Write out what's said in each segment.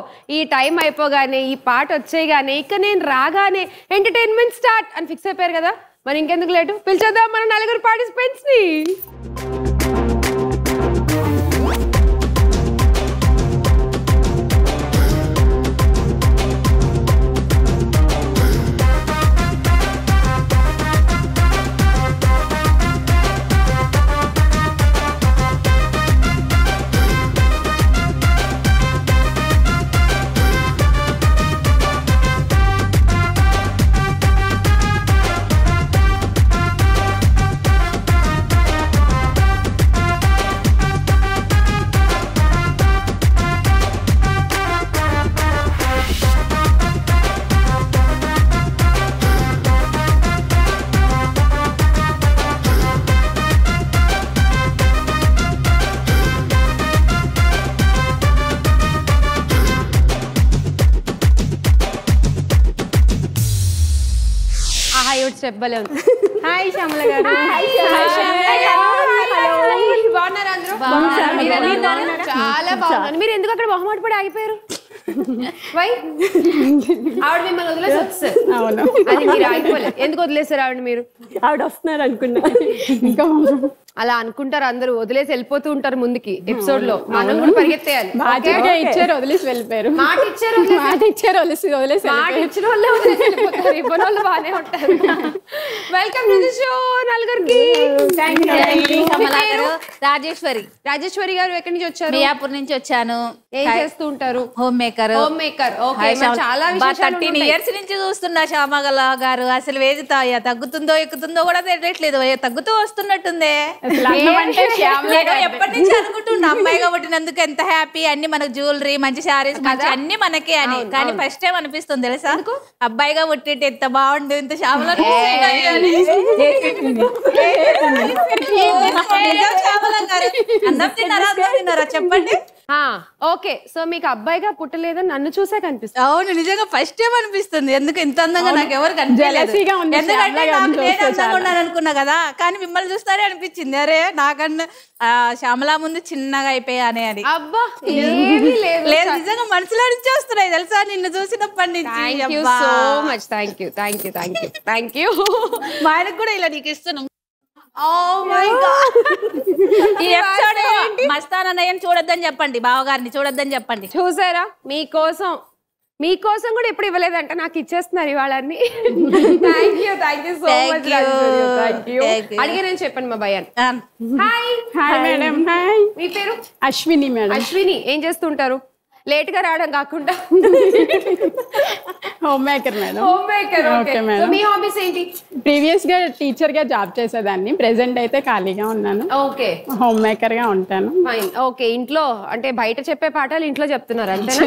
ఈ టైం అయిపోగానే ఈ పాట వచ్చేగానే ఇక నేను రాగానే ఎంటర్టైన్మెంట్ స్టార్ట్ అని ఫిక్స్ అయిపోయారు కదా, మరి ఇంకెందుకు లేటు పిలిచేద్దాం మన 4 పార్టిసిపెంట్స్ ని. చెప్పలే ఉంది. హాయ్ శ్యామల గారు. బాగున్నారా అందరూ? చాలా బాగున్నాను. మీరు ఎందుకు అక్కడ మొహమాట పడి ఆగిపోయారు? వై ఆవిడ మిమ్మల్ని వదిలేసి వస్తారు. అవును, అది మీరు ఆగిపోలేదు. ఎందుకు వదిలేస్తారు ఆవిడ? మీరు ఆవిడ వస్తున్నారు అనుకున్నా. ఇంకా అలా అనుకుంటారు అందరూ, వదిలేసి వెళ్ళిపోతూ ఉంటారు ముందుకి ఎపిసోడ్ లో. మనం కూడా పరిగెత్తేయాలి. ఇచ్చారు వదిలేసి వెళ్ళిపోయారు. మాట ఇచ్చారు వదిలేసి మాట ఇచ్చిన వాళ్ళే వదిలేసి వెళ్ళిపోతారు. ఇవ్వని వాళ్ళు బాగానే ఉంటారు. వెల్కమ్ టు ది షో నలుగురికి. రాజేశ్వరి. రాజేశ్వరి గారు ఎక్కడి నుంచి వచ్చారు? మియాపూర్ నుంచి వచ్చాను. ఏం చేస్తూ ఉంటారు? Home maker. ఓకే, చాలా 13 years నుంచి చూస్తున్నా శ్యామగల గారు. అసలు వేది తగ్గుతుందో ఎక్కుతుందో కూడా తెలియట్లేదు, తగ్గుతూ వస్తున్నట్టుందే. ఎప్పటి నుంచి అనుకుంటున్నా అమ్మాయిగా పుట్టినందుకు ఎంత హ్యాపీ, అన్ని మనకు జ్యువెలరీ, మంచి శారీస్, మంచి అన్ని మనకే అని. కానీ ఫస్ట్ టైం అనిపిస్తుంది తెలుసా, అబ్బాయిగా పుట్టింటే ఎంత బాగుండు, ఇంత శ్యామల తిన్నారా చెప్పండి. ఓకే, సో మీకు అబ్బాయిగా పుట్టలేదని నన్ను చూసే కనిపిస్తుంది. అవును, నిజంగా ఫస్ట్ టైం అనిపిస్తుంది. ఎందుకు ఇంత అందంగా నాకు ఎవరు కనిపించలేదు. ఎందుకంటే నాకు నేను అందంగా ఉన్నాను అనుకున్నా కదా, కానీ మిమ్మల్ని చూస్తారే అనిపించింది. అరే నాకన్నా శ్యామలా ముందు చిన్నగా అయిపోయానే అని. అబ్బా లేదు, నిజంగా మనసులో నుంచి వస్తున్నాయి తెలుసా నిన్ను చూసినప్పటి నుంచి. So much thank you. మా ఆయనకు కూడా ఇలా నీకు ఇస్తున్నాం. ఈ ఎపిసోడ్ మస్తాన్ అన్నయ్యని చూడొద్దని చెప్పండి, బావగారిని చూడొద్దని చెప్పండి. చూసారా, మీకోసం కూడా ఎప్పుడు ఇవ్వలేదంట, నాకు ఇచ్చేస్తున్నారు ఇవాళని. Thank you so much. అడిగే నేను చెప్పండి మా భయాన్ని. Hi madam. హాయ్, మీ పేరు? అశ్విని మేడం. అశ్విని, ఏం చేస్తుంటారు? లేట్ గా రావడం కాకుండా home maker madam. Home maker. Okay madam. మీ హాబీస్ ఏంటి? ప్రీవియస్ గా టీచర్ గా జాబ్ చేసేదాన్ని, ప్రెసెంట్ అయితే ఖాళీగా ఉన్నాను. ఓకే, హోమ్ మేకర్ గా ఉంటాను. ఓకే, ఇంట్లో అంటే బయట చెప్పే పాఠాలు ఇంట్లో చెప్తున్నారు అంతేనా?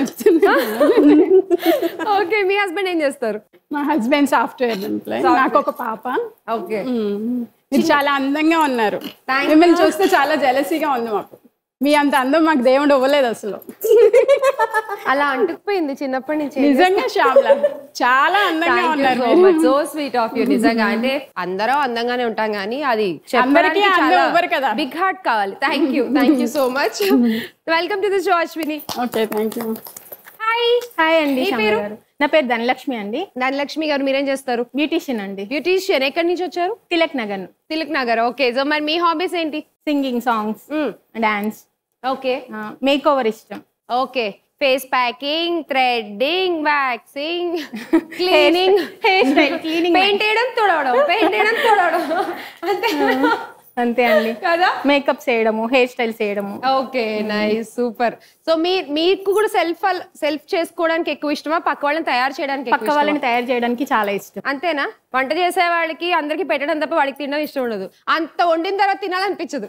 ఓకే, మీ హస్బెండ్ ఏం చేస్తారు? మా హస్బెండ్ సాఫ్ట్వేర్ ఎంప్లాయ్. నాకు ఒక పాప. ఓకే, మీరు చాలా అందంగా ఉన్నారు. మిమ్మల్ని చూస్తే చాలా జెలసీగా ఉంది మాకు. మీ అంత అందం మాకు దేవుడు ఇవ్వలేదు అసలు. అలా అంటుకుపోయింది చిన్నప్పటి నుంచి. నిజంగా శ్యామల చాలా అందంగా ఉన్నారు. So sweet of you. నిజంగా అంటే అందరం అందంగానే ఉంటాం కానీ అది అందరికీ అందం ఇవ్వరు కదా, బిగ్ హార్ట్ కావాలి. Thank you so much. Welcome to the show Ashwini. Okay, thank you. Hi అండి. నా పేరు ధనలక్ష్మి అండి. ధనలక్ష్మి గారు, మీరేం చేస్తారు? బ్యూటీషియన్ అండి. బ్యూటీషియన్. ఎక్కడి నుంచి వచ్చారు? తిలక్ నగర్. ఓకే, సో మరి మీ హాబీస్ ఏంటి? Singing, songs, dance. Okay, make over ఇష్టం. Okay, face packing, threading, waxing, cleaning, hair style, cleaning, paint వేయడం, తుడవడం అంతే అంతే అండి కదా. మేకప్ చేయడము, హెయిర్ స్టైల్ చేయడము. Okay, nice, super. సో మీకు కూడా సెల్ఫ్ చేసుకోవడానికి ఎక్కువ ఇష్టమా, పక్క వాళ్ళని తయారు చేయడానికి? పక్క వాళ్ళని తయారు చేయడానికి చాలా ఇష్టం. అంతేనా? వంట చేసే వాళ్ళకి అందరికి పెట్టడం తప్ప వాడికి తినడం ఇష్టం ఉండదు. అంత వండిన తర్వాత తినాలనిపించదు.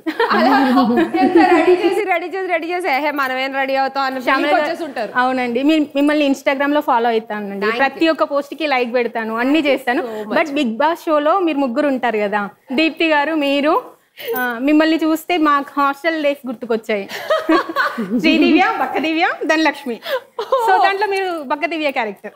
రెడీ చేసి మనమేం రెడీ అవుతాం అని ఉంటారు. అవునండి, మిమ్మల్ని ఇన్స్టాగ్రామ్ లో ఫాలో అవుతానండి. ప్రతి ఒక్క పోస్ట్ కి లైక్ పెడతాను, అన్ని చేస్తాను. బట్ బిగ్ బాస్ షోలో మీరు ముగ్గురు ఉంటారు కదా, దీప్తి గారు, మీరు, మిమ్మల్ని చూస్తే మాకు హాస్టల్ లైఫ్ గుర్తుకొచ్చాయి. శ్రీదివ్య, బక్కదివ్య, ధనలక్ష్మి. సో దాంట్లో మీరు బక్కదివ్య క్యారెక్టర్.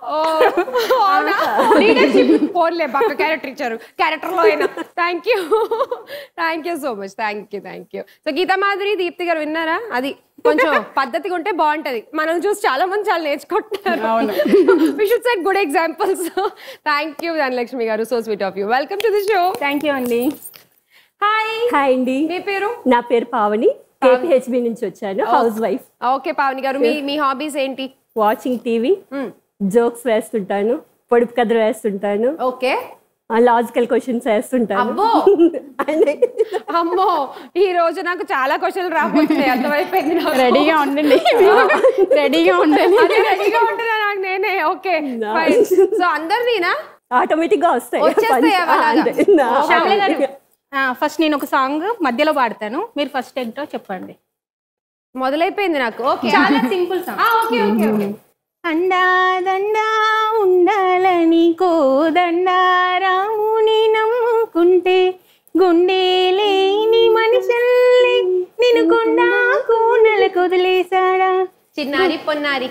పోన్లే, బక్క క్యారెక్టర్ ఇచ్చారు, క్యారెక్టర్ లో అయినా. Thank you so much. Thank you. So Geeta Madhuri, Deepti garu విన్నారా? అది కొంచెం పద్ధతిగా ఉంటే బాగుంటది. మనం చూసి చాలా మంది చాలా నేర్చుకుంటున్నారు. We should set good examples. Thank you Dhanalakshmi garu, so sweet of you. Welcome to the show. Thank you అండి. హాయ్ అండి. మీ పేరు? నా పేరు పావని, KPHB నుంచి వచ్చాను, house wife. Okay Pavani garu, మీ హాబీస్ ఏంటి? వాచింగ్ టీవీ, జోక్స్ వేస్తుంటాను, పొడుపు కథలు వేస్తుంటాను, ఓకే, లాజికల్ క్వశ్చన్స్ వేస్తుంటాను. అబ్బో అమ్మో, ఈ రోజు నాకు చాలా క్వశ్చన్లు రాబోతున్నాయి, అర్థమైపోయింది. రెడీగా ఉండండి, రెడీగా ఉండండి. రెడీగా ఉంటున్నా నాకు నేనే. ఓకే సో అందరిదీనా ఆటోమేటిక్ గా వస్తాయి. శ్యామల గారు, ఫస్ట్ నేను ఒక సాంగ్ మధ్యలో పాడతాను, మీరు ఫస్ట్ ఏంటో చెప్పండి. మొదలైపోయింది నాకు. ఓకే, చాలా simple song. Okay okay okay. అండా దండా ఉండాలని కోదండా, రాముని నమ్ముకుంటే గుండె లేని మనిషిల్ని నిన్ను కొండా కూనల కొదిలేశాడా, చిన్నారి పొన్నారి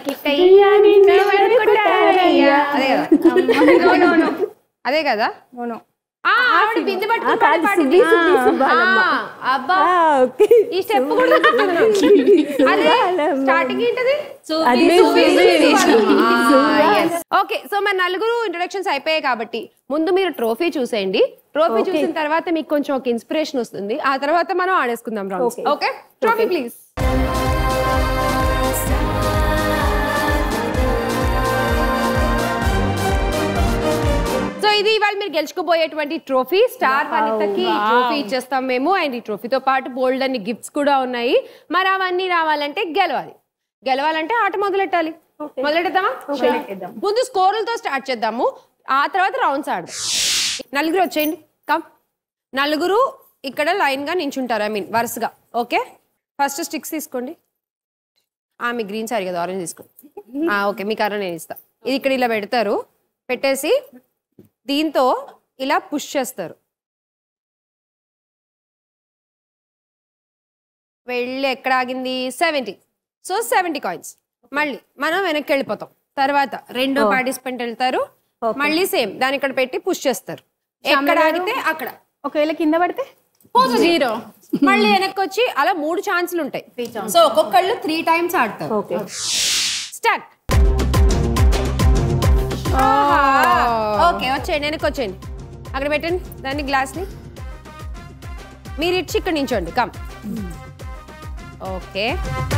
అదే కదా. ఆవిడ బిందె పట్టుకుని అబ్బా, ఈ స్టెప్ కూడా స్టార్టింగ్ ఏంటది? ఓకే, సో మన నలుగురు ఇంట్రొడక్షన్స్ అయిపోయాయి కాబట్టి ముందు మీరు ట్రోఫీ చూసేయండి. ట్రోఫీ చూసిన తర్వాత మీకు కొంచెం ఒక ఇన్స్పిరేషన్ వస్తుంది. ఆ తర్వాత మనం ఆడేసుకుందాం rounds. Okay, trophy please. So ఇది ఇవాళ మీరు గెలుచుకోబోయేటువంటి ట్రోఫీ. స్టార్ వనితకి ట్రోఫీ ఇచ్చేస్తాం మేము. అండ్ ఈ ట్రోఫీతో పాటు బోల్డ్ అన్ని గిఫ్ట్స్ కూడా ఉన్నాయి. మరి అవన్నీ రావాలంటే గెలవాలంటే ఆట మొదలెట్టాలి. మొదలెడదామా? ముందు స్కోర్లతో స్టార్ట్ చేద్దాము, ఆ తర్వాత రౌండ్స్ ఆడదాం. నలుగురు వచ్చేయండి, కమ్. నలుగురు ఇక్కడ లైన్ గా నించుంటారు, ఐ మీన్ వరుసగా. ఓకే, ఫస్ట్ స్టిక్స్ తీసుకోండి. మీ గ్రీన్ సారీ కదా, ఆరెంజ్ తీసుకోండి. ఓకే, మీ కర్ర నేను ఇస్తా. ఇది ఇక్కడ ఇలా పెడతారు, పెట్టేసి దీంతో ఇలా పుష్ చేస్తారు. వెళ్ళి ఎక్కడ ఆగింది? 70. So 70 coins. మళ్ళీ మనం వెనక్కి వెళ్ళిపోతాం. తర్వాత రెండో పార్టిసిపెంట్ వెళ్తారు, మళ్ళీ సేమ్ దాని ఇక్కడ పెట్టి పుష్ చేస్తారు. ఎక్కడ ఆగితే అక్కడ. ఒకవేళ కింద పడితే 0. మళ్ళీ వెనక్కి వచ్చి అలా 3 ఛాన్సులు ఉంటాయి. సో ఒక్కొక్కళ్ళు 3 టైమ్స్ ఆడతారు. స్టార్ట్. ఓకే, వచ్చేయండి, వెనక్కి వచ్చేయండి. అక్కడ పెట్టండి దాన్ని, గ్లాస్ని. మీరు ఇచ్చి ఇక్కడ నించోండి, కమ్. ఓకే,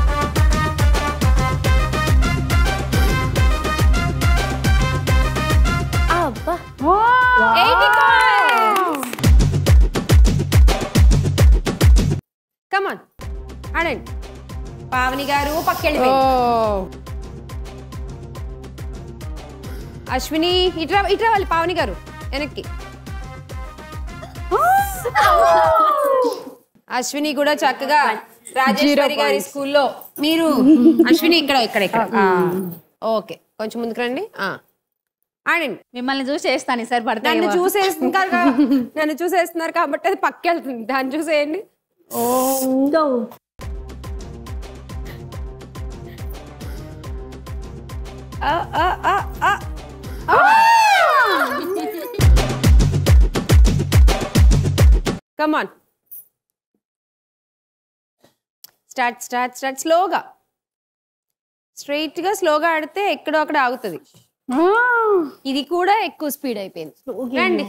అబ్బా, 80 coins. Come on, ఆడండి. పావని గారు పక్కెళ్ళి. అశ్విని ఇట్రా వాళ్ళు. పావని గారు వెనక్కి. అశ్విని కూడా చక్కగా రాజేశ్వరి గారి స్కూల్లో. మీరు అశ్విని ఇక్కడ. ఓకే, కొంచెం ముందుకు రండి. ఆడండి. మిమ్మల్ని చూసి చేస్తాను సార్. నన్ను చూసేస్తున్నారు కాబట్టి అది పక్కెళ్తుంది, దాన్ని చూసేయండి. Come on. Start స్లోగా. స్ట్రైట్ గా స్లోగా ఆడితే ఎక్కడో అక్కడ ఆగుతుంది. ఇది కూడా ఎక్కువ స్పీడ్ అయిపోయింది. రండి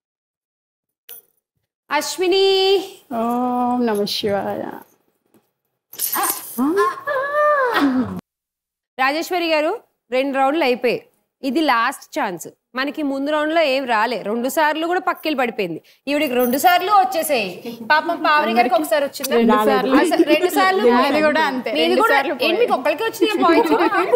అశ్విని. ఓం నమః శివాయ. రాజేశ్వరి గారు 2 రౌండ్లు అయిపోయాయి. ఇది లాస్ట్ ఛాన్స్. మనకి ముందు రౌండ్ లో ఏం రాలే, 2 సార్లు కూడా పక్కిలు పడిపోయింది. ఈవిడికి 2 సార్లు వచ్చేసాయి. పాపం పావని గారికి ఒకసారి వచ్చింది, 2 సార్లు. మీకు ఒక్కరికి వచ్చినాయి పాయింట్స్.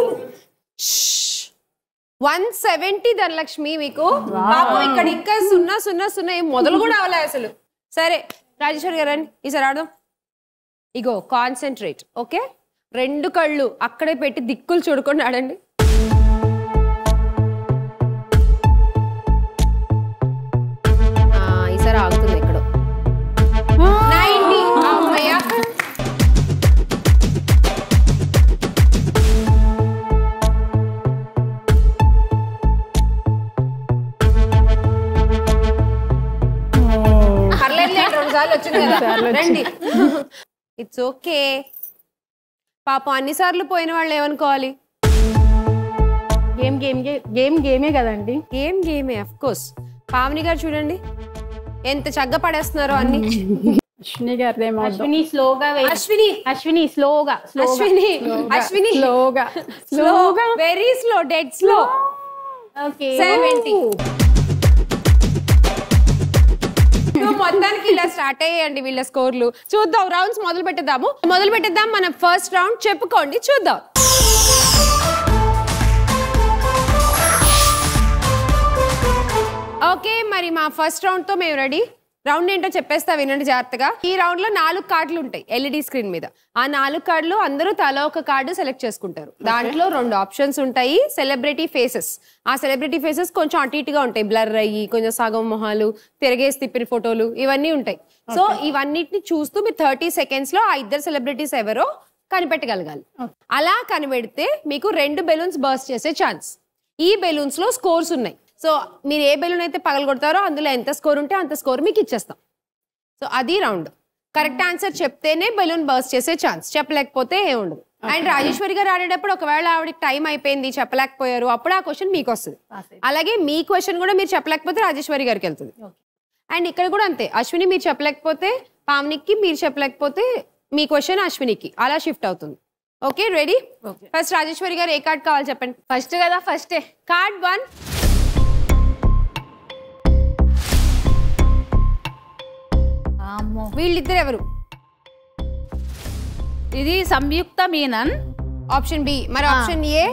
170 ధనలక్ష్మి మీకు. పాపం ఇక్కడ ఇంకా 0 ఏం మొదలు కూడా అవలే అసలు. సరే రాజేశ్వరి గారు రండి, ఈసారి ఆడదాం. ఇగో కాన్సన్ట్రేట్. ఓకే, 2 కళ్ళు అక్కడే పెట్టి దిక్కులు చూడుకొని ఆడండి. ఈసారి ఆగుతుంది ఎక్కడో. 90. అమ్మయ్య. పర్లేదు, 2 సార్లు వచ్చింది కదా. రండి, ఇట్స్ ఓకే. పాపం అన్నిసార్లు పోయిన వాళ్ళు ఏమనుకోవాలి? గేమే కదండి. గేమే అఫ్ కోర్స్. పావని గారు చూడండి ఎంత చక్కగా పడేస్తున్నారో అన్ని. అశ్విని గారిదేమో. అశ్విని స్లోగా అశ్విని స్లోగా very slow, dead slow. Okay 70. మొత్తానికి ఇలా స్టార్ట్ అయ్యాయండి వీళ్ళ స్కోర్లు. చూద్దాం, రౌండ్స్ మొదలు పెట్టేద్దాం. మన ఫస్ట్ రౌండ్ చెప్పుకోండి, చూద్దాం. ఓకే, మరి మా ఫస్ట్ రౌండ్ తో మేము రెడీ. రౌండ్ ఏంటో చెప్పేస్తా, వినండి జాగ్రత్తగా. ఈ రౌండ్ లో 4 కార్డులు ఉంటాయి ఎల్ఈడి స్క్రీన్ మీద. ఆ 4 కార్డులు అందరూ తల ఒక కార్డు సెలెక్ట్ చేసుకుంటారు. దాంట్లో 2 ఆప్షన్స్ ఉంటాయి, సెలబ్రిటీ ఫేసెస్. ఆ సెలబ్రిటీ ఫేసెస్ కొంచెం అటు ఇటుగా ఉంటాయి, బ్లర్ అయ్యి కొంచెం సగం మొహాలు, తిరగేసి తిప్పిన ఫోటోలు ఇవన్నీ ఉంటాయి. సో ఇవన్నిటిని చూస్తూ మీరు 30 సెకండ్స్ లో ఆ 2 సెలబ్రిటీస్ ఎవరో కనిపెట్టగలగాలి. అలా కనిపెడితే మీకు 2 బెలూన్స్ బర్స్ట్ చేసే ఛాన్స్. ఈ బెలూన్స్ లో స్కోర్స్ ఉన్నాయి. సో మీరు ఏ బెలూన్ అయితే పగలగొడతారో అందులో ఎంత స్కోర్ ఉంటే అంత స్కోర్ మీకు ఇచ్చేస్తాం. సో అది రౌండ్. కరెక్ట్ ఆన్సర్ చెప్తేనే బెలూన్ బర్స్ట్ చేసే ఛాన్స్, చెప్పలేకపోతే ఏ ఉండదు. అండ్ రాజేశ్వరి గారు ఆడేటప్పుడు ఒకవేళ ఆవిడకి టైం అయిపోయింది, చెప్పలేకపోయారు, అప్పుడు ఆ క్వశ్చన్ మీకు వస్తుంది. అలాగే మీ క్వశ్చన్ కూడా మీరు చెప్పలేకపోతే రాజేశ్వరి గారికి వెళ్తుంది. అండ్ ఇక్కడ కూడా అంతే, అశ్విని మీరు చెప్పలేకపోతే పావనికి, మీరు చెప్పలేకపోతే మీ క్వశ్చన్ అశ్వినికి, అలా షిఫ్ట్ అవుతుంది. Okay, ready? ఫస్ట్ రాజేశ్వరి గారు ఏ కార్డ్ కావాలి చెప్పండి. ఫస్ట్ కదా, ఫస్టే. కార్డ్ 1. వీళ్ళిద్దరు ఎవరు? ఇది సంయుక్త మీనన్, ఆప్షన్ బి. మరి ఆప్షన్ ఏ?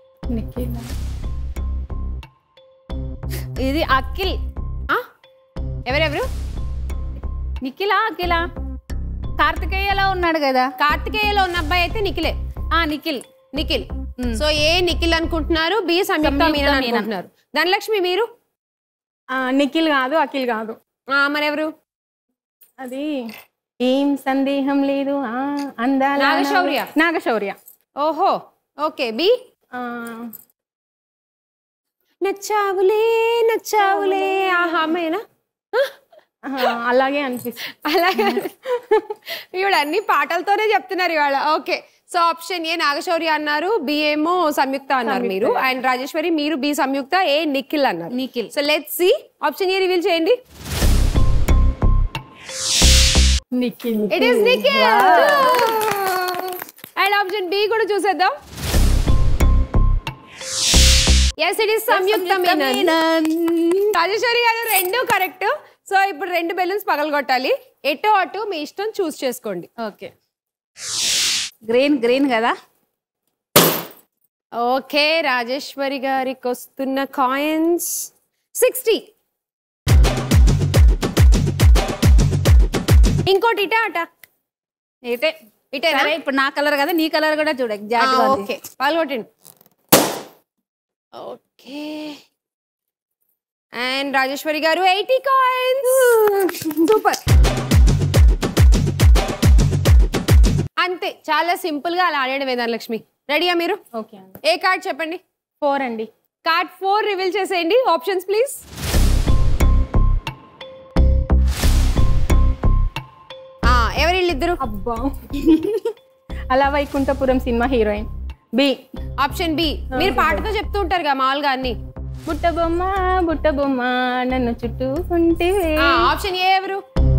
ఇది అఖిల్. ఎవరెవరు? నిఖిలా అఖిలా? కార్తికేయలో ఉన్నాడు కదా. కార్తికేయలో ఉన్న అబ్బాయి అయితే నిఖిలే. నిఖిల్. సో ఏ నిఖిల్ అనుకుంటున్నారు, బి సంయుక్త మీనన్ అనుకుంటున్నారు. ధనలక్ష్మి మీరు? నిఖిల్ కాదు, అఖిల్ కాదు. మరెవరు? అది ఏం సందేహం లేదు. అందాల నాగశౌర్య. ఓహో, ఓకే. బి? నచ్చావులే ఆహా అమ్మాయినా? అలాగే అనిపిస్తుంది. అలాగే ఇవాళ అన్ని పాటలతోనే చెప్తున్నారు ఇవాళ. Okay, so option A Nagashaurya అన్నారు, బి ఏమో సంయుక్త అన్నారు మీరు. అండ్ రాజేశ్వరి మీరు బి సంయుక్త, ఏ నిఖిల్ అన్నారు. Nikhil. So let's see, option A reveal చేయండి. It is Nikhil. And option B కూడా చూసేద్దాం. Yes, it is సంయుక్త మీనన్. రాజేశ్వరి గారు 2 కరెక్ట్. సో ఇప్పుడు 2 బెలూన్స్ పగలగొట్టాలి. ఎటో అటు మీ ఇష్టం, చూస్ చేసుకోండి. ఓకే, గ్రీన్ కదా. ఓకే, రాజేశ్వరి గారికి వస్తున్న కాయిన్స్ 60. ఇంకోటి ఇటా అట? ఇటేనా? ఇప్పుడు నా కలర్ కదా, నీ కలర్ కూడా చూడ. ఓకే, పాల్గొట్టండి. Okay, and Rajeshwari garu 80 coins. Super. అంతే, చాలా సింపుల్ గా అలా ఆడేయడమే. ధనలక్ష్మి రెడీయా మీరు? ఓకే. ఏ కార్డ్ చెప్పండి. 4 అండి. కార్డ్ 4 రివీల్ చేసేయండి. Options please. ఎవరు వీళ్ళిద్దరు? అబ్బా, అలా Vaikunthapuram cinema heroine. B. Option B. మీరు పాటతో చెప్తూ ఉంటారు కదా మామూలుగా అన్ని. బుట్టబొమ్మ నన్ను చుట్టూకుంటే. ఆప్షన్ ఏ ఎవరు?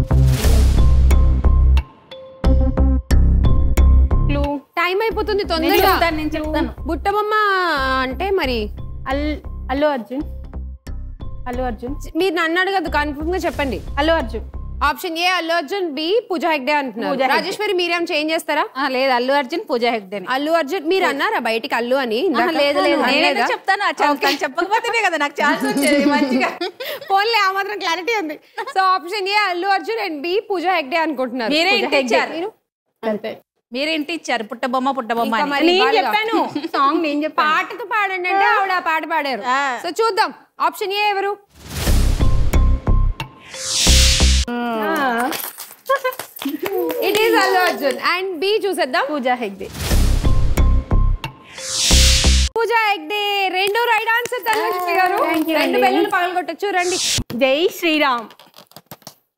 టైం అయిపోతుంది తొందరగా. నేను చెప్తాను. బుట్టబొమ్మ అంటే మరి అల్లు అర్జున్. మీరు నన్ను అడగదు, కన్ఫర్మ్ గా చెప్పండి. Allu Arjun. Option A Allu Arjun, B Pooja Hegde అంటున్నారు. రాజేశ్వరి మీరేం చేంజ్ చేస్తారా? లేదు, అల్లు అర్జున్ పూజా హెగ్డే. అల్లు అర్జున్ మీరు అన్నారా బయటికి అల్లు అని? లేదు, చెప్తాను. చెప్పకపోతేనే కదా నాకు ఛాన్స్ వచ్చేది మంచిగా. పోన్లే, ఆ మాత్రం క్లారిటీ ఉంది. So option A Allu Arjun and B Pooja Hegde అనుకుంటున్నారు. మీరేంటి ఇచ్చారు? పుట్టబొమ్మ చెప్పాను. సాంగ్ నేను చెప్పాను. పాటతో పాడండి అంటే ఆవిడ ఆ పాట పాడారు. సో చూద్దాం, ఆప్షన్ ఏ ఎవరు? It is Allu Arjun. And B చూసేద్దాం. పూజా హెగ్డే. Pooja Hegde 2 right answer. ధనలక్ష్మి గారు 2 బెలూన్లు పగలగొట్టొచ్చు. రండి. జై Shriram.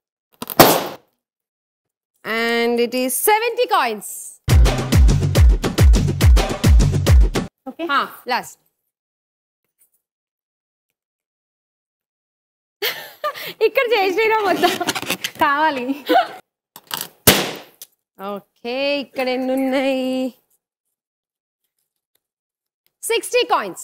And it is 70 coins. Okay last. ఇక్కడ చేసినా మొత్తం కావాలి. ఓకే ఇక్కడ ఎన్ని ఉన్నాయి? 60 కాయిన్స్.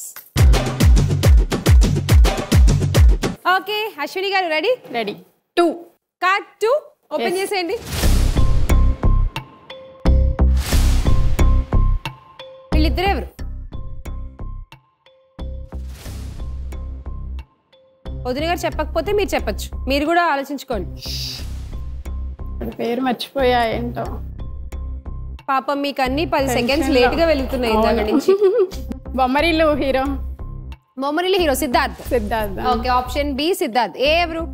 ఓకే అశ్విని గారు రెడీ? రెడీ. 2 కార్డ్ 2 ఓపెన్ చేసేయండి. వీళ్ళిద్దరు ఎవరు? వదిన గారు చెప్పకపోతే మీరు చెప్పచ్చు, మీరు కూడా ఆలోచించుకోండి. పేరు మర్చిపోయా ఏంటో. పాపం మీకు అన్ని 10 సెకండ్స్ లేట్ గా వెళ్తున్నాయి ఇందాక నుంచి. Bommarillu hero. Bommarillu hero Siddharth. Okay option B Siddharth. A ఎవరు?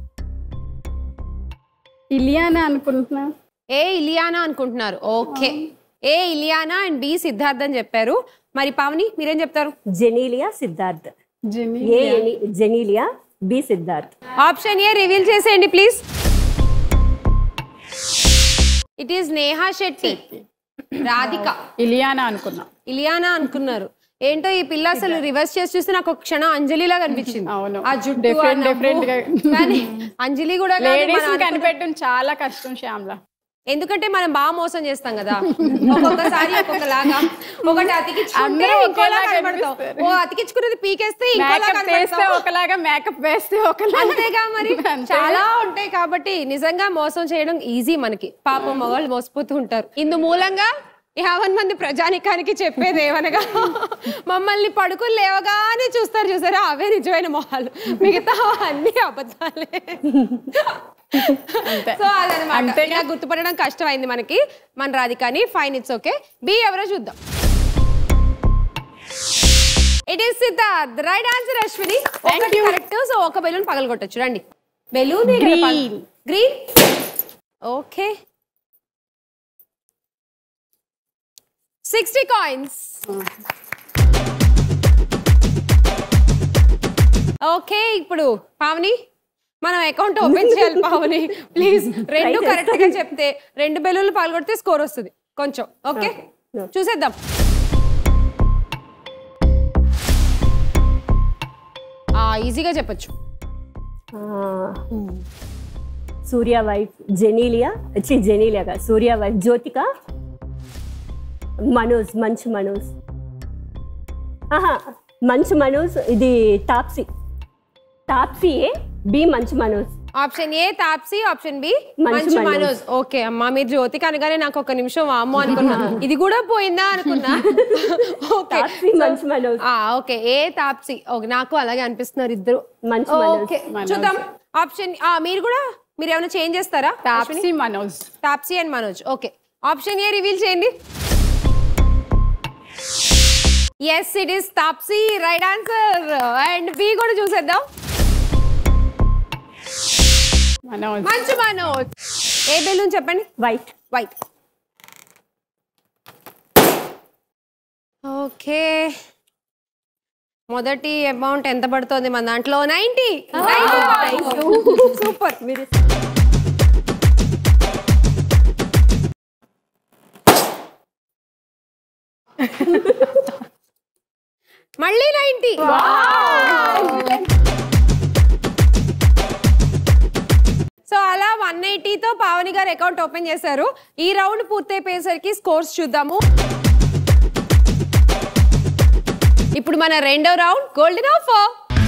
ఇలియానా అనుకుంటున్నా. ఏ ఇలియానా అనుకుంటున్నారు. Okay A Ileana and B Siddharth అని చెప్పారు. మరి పావని మీరేం చెప్తారు? Genelia Siddharth. A Genelia, B Siddharth. Option A reveal చేసేయండి please. It is Neha Shetty. Radhika. Ileana అనుకున్నా. ఇలియానా అనుకున్నారు. ఏంటో ఈ పిల్ల అసలు రివర్స్ చేసి చూస్తే నాకు ఒక క్షణం అంజలిలా కనిపించింది. ఆ జుట్టు డిఫరెంట్. కానీ అంజలి కూడా కనిపెట్టడం చాలా కష్టం శ్యామ్లా. ఎందుకంటే మనం బాగా మోసం చేస్తాం కదా, ఒక్కొక్కసారి ఒక్కొక్కలాగా. ఒకటి అతికించుకుంటే ఇంకోలా కనబడతాం, ఓ అతికించుకున్నది పీకేస్తే ఒకలాగా, మేకప్ వేస్తే ఒకలాగా. అంతేగా మరి చాలా ఉంటాయి. కాబట్టి నిజంగా మోసం చేయడం ఈజీ మనకి. పాపం మగవాళ్ళు మోసపోతూ ఉంటారు. ఇందు మూలంగా 50 మంది ప్రజానికానికి చెప్పేది ఏమనగా, మమ్మల్ని పడుకుని లేవగానే చూసారా అవే నిజమైన మొహాలు, మిగతా అన్ని అబద్ధాలే. సో అదనమాట. ఇలా గుర్తుపట్టడం కష్టమైంది మనకి. మన రాధికాని ఫైన్, ఇట్స్ ఓకే. బి ఎవరో చూద్దాం. It is Siddharth. Right answer Ashwini. Correct. So ఒక బెలూన్ పగలగొట్టచ్చు. రండి. Balloon green. Okay 60 coins. Okay ఇప్పుడు పావని మనం అకౌంట్ ఓపెన్ చేయాలి. పావని ప్లీజ్ 2 కరెక్ట్ గా చెప్తే 2 బెలూన్లు పాల్గొడితే స్కోర్ వస్తుంది కొంచెం. ఓకే చూసేద్దాం. ఈజీగా చెప్పచ్చు. Surya wife Genelia, Genelia Surya wife Jyothika. మనోజ్, మంచు మనోజ్. మంచు మనోజ్. ఇది Taapsee. Taapsee A, B Manchu Manoj. Option A Taapsee, option B Manchu Manoj. Okay అమ్మా మీరు జ్యోతిక అనగానే నాకు ఒక నిమిషం అమ్మో అనుకున్నా, ఇది కూడా పోయిందా అనుకున్నా. ఓకే ఏ తాప్సీ. ఓకే నాకు అలాగే అనిపిస్తున్నారు ఇద్దరు. ఓకే చూద్దాం. ఆప్షన్ మీరు ఏమైనా చేంజ్ చేస్తారా? Taapsee Manoj. Taapsee and Manoj. Okay option A reveal చేయండి. Yes it is Taapsee. Right answer. And B కూడా చూసేద్దాం. మంచు మనోజ్. ఏ బెలూన్ చెప్పండి? వైట్. వైట్. ఓకే మొదటి అమౌంట్ ఎంత పడుతుంది మన దాంట్లో? 90. సూపర్. మళ్ళీ 90. సో అలా 180తో పావని గారు అకౌంట్ ఓపెన్ చేశారు. ఈ రౌండ్ పూర్తయిపోయేసరికి స్కోర్స్ చూద్దాము. ఇప్పుడు మన రెండో రౌండ్ గోల్డెన్ ఆఫర్.